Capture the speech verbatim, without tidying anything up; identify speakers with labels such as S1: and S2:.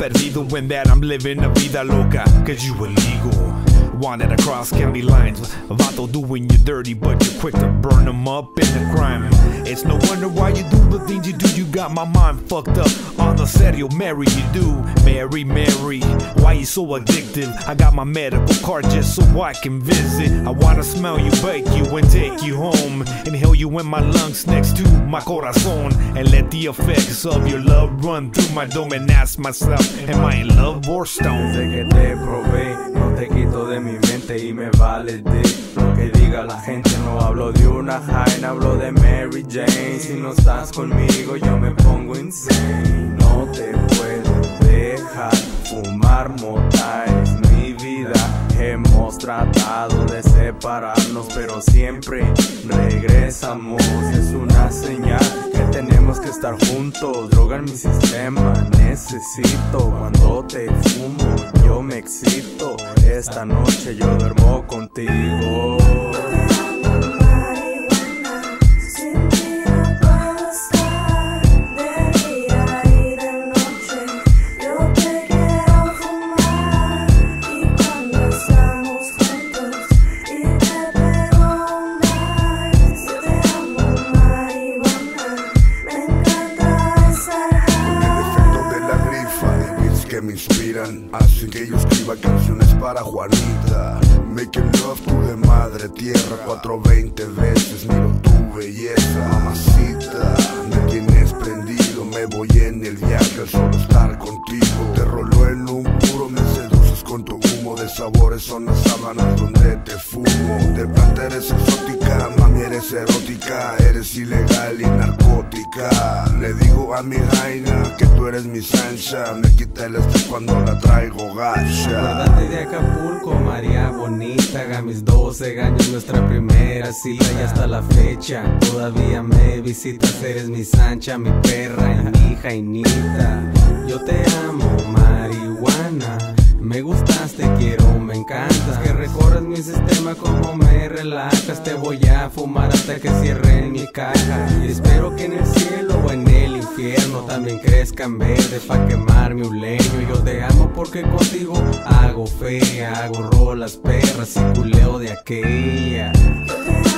S1: perdido when that I'm living a vida loca. Cause you illegal, wanted across county lines. Vato doing you dirty, but you're quick to burn them up in the crime. It's no wonder why you do the things you do. You got my mind fucked up. On the serio, Mary, you do. Mary, Mary, why you so addictive? I got my medical card just so I can visit. I wanna smell you, bake you, and take you home. Inhale you in my lungs next to my corazón. And let the effects of your love run through my dome. And ask myself, am I in love or stoned?
S2: Desde que te probé, no te quito de mi mente y me vale de lo que diga la gente. No hablo de una Jaina, hablo de Mary Jane. Si no estás conmigo yo me pongo insane. No te puedo dejar fumar mota, es mi vida. Hemos tratado de separarnos pero siempre regresamos. Es una señal que tenemos que estar juntos. Droga en mi sistema necesito. Cuando te fumo yo me excito. Esta noche yo duermo contigo.
S3: Que me inspiran, hacen que yo escriba canciones para Juanita. Making love to de madre tierra, cuatro veinte veces miro tu belleza. Mamacita, me tienes prendido, me voy en el viaje al solo estar contigo. Te rolo en un puro, me seduces con tu humo. De sabores son las sábanas donde te fumo. De planta eres exótica, mami eres erótica. Eres ilegal y narcótica. Le digo a mi Jaina que tú eres mi Sancha. Me quita el estrés cuando la traigo gacha.
S2: Acuérdate de Acapulco, María bonita. A mis doce años nuestra primera cita. Y hasta la fecha todavía me visitas. Eres mi Sancha, mi perra y mi Jainita. Yo te amo, marihuana. Me gustas, te quiero, me encantas. Que recorres mi sistema como me relajas. Te voy a fumar hasta que cierre mi caja. Y espero que en el cielo o en el infierno también crezcan verde pa' quemarme un leño. Yo te amo porque contigo hago fe, hago rolas perras y culeo de aquella.